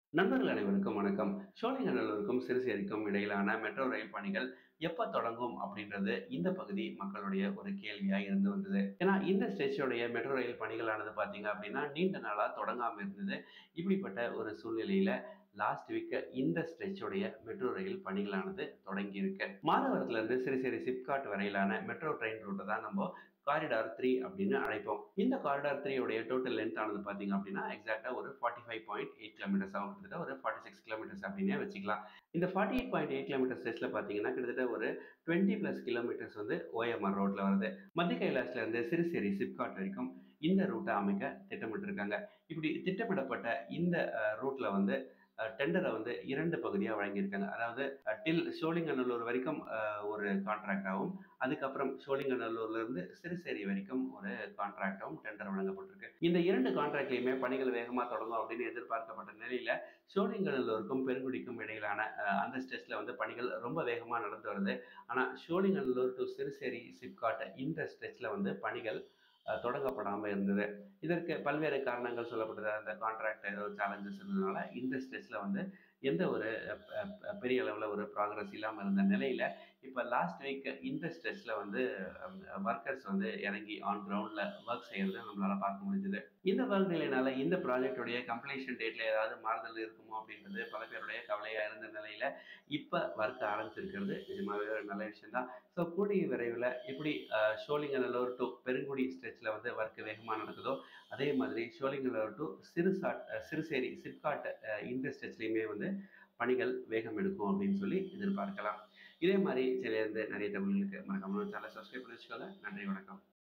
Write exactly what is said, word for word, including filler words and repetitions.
நண்பர்கள் அனைவருக்கும் வணக்கம். ஷோலிங்கநல்லூருக்கும் சிறுசேரிக்கும் இடையிலான மெட்ரோ ரயில் பணிகள் எப்ப தொடங்கும் அப்படின்றது இந்த பகுதி மக்களுடைய ஒரு கேள்வியா இருந்து வந்தது. ஏன்னா இந்த ஸ்ட்ரெச்சோடைய மெட்ரோ ரயில் பணிகளானது பார்த்தீங்க அப்படின்னா, நீண்ட நாளா தொடங்காம இருந்தது. இப்படிப்பட்ட ஒரு சூழ்நிலையில லாஸ்ட் வீக் இந்த ஸ்ட்ரெச்சோடைய மெட்ரோ ரயில் பணிகளானது தொடங்கி இருக்கு. மாதவரத்துல இருந்து சிறுசேரி சிப்காட் வரையிலான மெட்ரோ ட்ரெயின் ரூட்ட தான் நம்ம காரிடார் த்ரீ அப்படின்னு அழைப்போம். இந்த காரிடார் த்ரீ உடைய டோட்டல் லென்த் ஆனது பார்த்தீங்க அப்படின்னா எக்ஸாக்டா ஒரு forty five point eight kilometres ஆகும். கிட்டத்தட்ட ஒரு ஃபார்ட்டி சிக்ஸ் கிலோமீட்டர்ஸ் அப்படின்னே வச்சுக்கலாம். இந்த forty eight point eight kilometre ஸ்ட்ரெச்ல பார்த்தீங்கன்னா கிட்டத்தட்ட ஒரு டுவெண்ட்டி பிளஸ் கிலோமீட்டர்ஸ் வந்து ஓஎம்ஆர் ரோட்ல வருது. மத்திய கைலாஷ்ல இருந்து சிறுசேரி சிப்காட் வரைக்கும் இந்த ரூட்டை அமைக்க திட்டமிட்டிருக்காங்க. இப்படி திட்டமிடப்பட்ட இந்த ரூட்ல வந்து டெண்டரை வந்து இரண்டு பகுதியாக வழங்கியிருக்காங்க. அதாவது டில் ஷோலிங்கநல்லூர் வரைக்கும் ஒரு கான்ட்ராக்டாகவும், அதுக்கப்புறம் ஷோலிங்கநல்லூர்ல இருந்து சிறுசேரி வரைக்கும் ஒரு கான்ட்ராக்டாகவும் டெண்டர் வழங்கப்பட்டிருக்கு. இந்த இரண்டு கான்ட்ராக்ட்லையுமே பணிகள் வேகமாக தொடங்கும் அப்படின்னு எதிர்பார்க்கப்பட்ட நிலையில ஷோலிங்கநல்லூருக்கும் பெருங்குடிக்கும் இடையிலான அந்த ஸ்ட்ரெச்ல வந்து பணிகள் ரொம்ப வேகமாக நடந்து வருது. ஆனால் ஷோலிங்கநல்லூர் டு சிறுசேரி சிப்காட் இந்த ஸ்ட்ரெச்ல வந்து பணிகள் தொடங்கப்படாமல் இருந்தது. இதற்கு பல்வேறு காரணங்கள் சொல்லப்படுது. அந்த கான்ட்ராக்ட் ஏதோ சேலஞ்சஸ் இருந்ததுனால இந்த ஸ்ட்ரெச்ல வந்து எந்த ஒரு பெரிய அளவில் ஒரு ப்ராக்ரஸ் இல்லாமல் இருந்த நிலையில இப்போ லாஸ்ட் வீக் இந்த ஸ்ட்ரெச்ல வந்து ஒர்க்கர்ஸ் வந்து இறங்கி ஆன் கிரவுண்ட்ல ஒர்க் செய்யறதை நம்மளால பார்க்க முடிஞ்சது. இந்த ஒர்க் நிலையினால இந்த ப்ராஜெக்டுடைய கம்ப்ளீஷன் டேட்ல ஏதாவது மாறுதல் இருக்குமோ அப்படின்றது பல பேருடைய கவலையா இருந்த நிலையில இப்ப ஒர்க் ஆரம்பிச்சிருக்கிறது நிஜமாவே ஒரு நல்ல விஷயம் தான். ஸோ கூடிய விரைவில் எப்படி ஷோலிங்கநல்லூர் டு பெருங்குடி ஸ்ட்ரெச்ல வந்து ஒர்க் வேகமாக நடக்குதோ அதே மாதிரி ஷோலிங்கநல்லூர் டு சிறுசாட் சிறுசேரி சிப்காட் இந்த ஸ்ட்ரெச்லையுமே வந்து பணிகள் வேகம் எடுக்கும் அப்படின்னு சொல்லி எதிர்பார்க்கலாம். இதே மாதிரி சில நிறைய தமிழ்களுக்கு மறக்காம சேனலை சப்ஸ்கிரைப் பண்ணி வச்சுக்கோங்க. நன்றி, வணக்கம்.